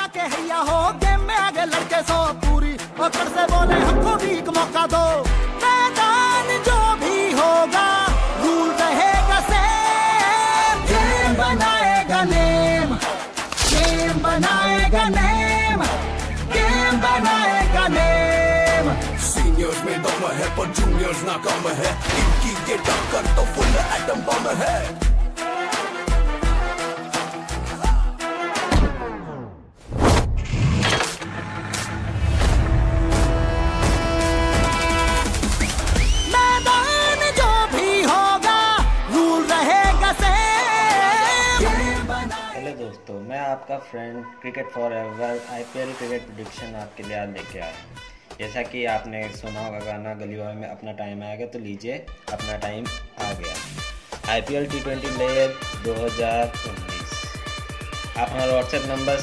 के हैया हो, गेम में आगे लड़के सो, पूरी पकड़ से बोले हमको भी एक मौका दो। मैदान जो भी होगा रूल रहेगा सेम, गेम बनाएगा नेम, गेम बनाएगा नेम, गेम बनाएगा नेम। सीनियर्स में दम है पर जूनियर्स ना कम है, इनकी ये टक्कर तो फुल एटम बम है। दोस्तों, मैं आपका friend cricket forever IPL cricket prediction आपके लिए आज लेके आया हूँ। जैसा कि आपने सुना होगा गाना गली बॉय में अपना टाइम आएगा, तो लीजिए अपना टाइम आ गया। IPL T20 player 2019। आप हमारा व्हाट्सएप नंबर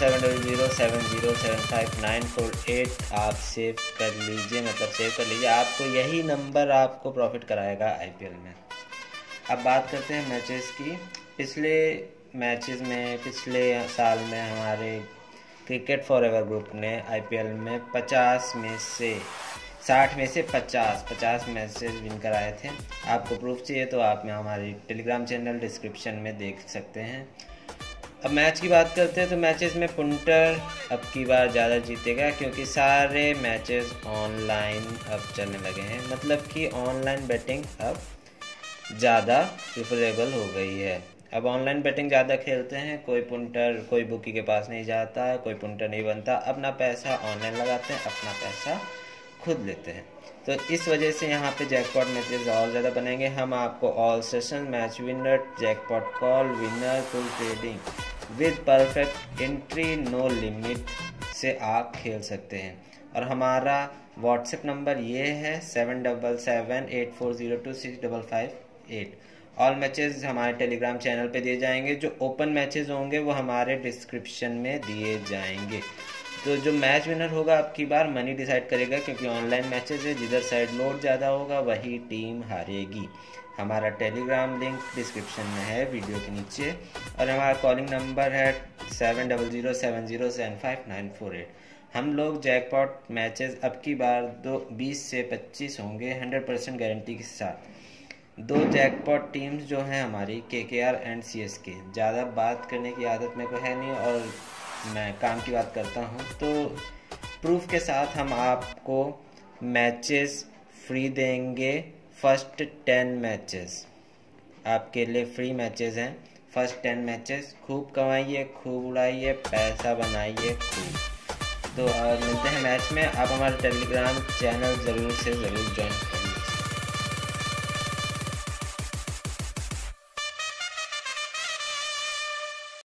7007075948 आप सेव कर लीजिए, मतलब सेव कर लीजिए। आपको यही नंबर आपको प्रॉफिट कराएगा IPL में। अब बात करते हैं मैचेस की। पिछले मैचेस में पिछले साल में हमारे क्रिकेट फॉर एवर ग्रुप ने IPL में 50 में से 60 में से 50 मैचेस विन कराए थे। आपको प्रूफ चाहिए तो आप में हमारी टेलीग्राम चैनल डिस्क्रिप्शन में देख सकते हैं। अब मैच की बात करते हैं तो मैचेस में पुंटर अब की बार ज़्यादा जीतेगा, क्योंकि सारे मैचेस ऑनलाइन अब चलने लगे हैं। मतलब कि ऑनलाइन बैटिंग अब ज़्यादा प्रिफरेबल हो गई है। अब ऑनलाइन बैटिंग ज़्यादा खेलते हैं, कोई पुंटर कोई बुकी के पास नहीं जाता है, कोई पुंटर नहीं बनता, अपना पैसा ऑनलाइन लगाते हैं, अपना पैसा खुद लेते हैं। तो इस वजह से यहाँ पे जैकपॉट मैचेस और ज़्यादा बनेंगे। हम आपको all session match winner, jackpot call winner, full trading with perfect entry, no limit से आप खेल सकते हैं। और हमारा व्हाट्सएप नंबर ये है 777840265558। ऑल मैचेस हमारे टेलीग्राम चैनल पे दिए जाएंगे। जो ओपन मैचेस होंगे वो हमारे डिस्क्रिप्शन में दिए जाएंगे। तो जो मैच विनर होगा अब की बार मनी डिसाइड करेगा, क्योंकि ऑनलाइन मैचेस है, जिधर साइड लोड ज़्यादा होगा वही टीम हारेगी। हमारा टेलीग्राम लिंक डिस्क्रिप्शन में है वीडियो के नीचे, और हमारा कॉलिंग नंबर है 7007075948। हम लोग जैकपॉट मैचेस अब की बार 20 से 25 होंगे 100% गारंटी के साथ। 2 जैकपॉट टीम्स जो हैं हमारी KKR एंड CSK। ज़्यादा बात करने की आदत मेरे को है नहीं और मैं काम की बात करता हूँ, तो प्रूफ के साथ हम आपको मैचेस फ्री देंगे। फर्स्ट 10 मैचेस आपके लिए फ्री मैचेस हैं। फर्स्ट 10 मैचेस खूब कमाइए, खूब उड़ाइए, पैसा बनाइए खूब। तो मिलते हैं मैच में। आप हमारे टेलीग्राम चैनल ज़रूर से ज़रूर ज्वाइन करें।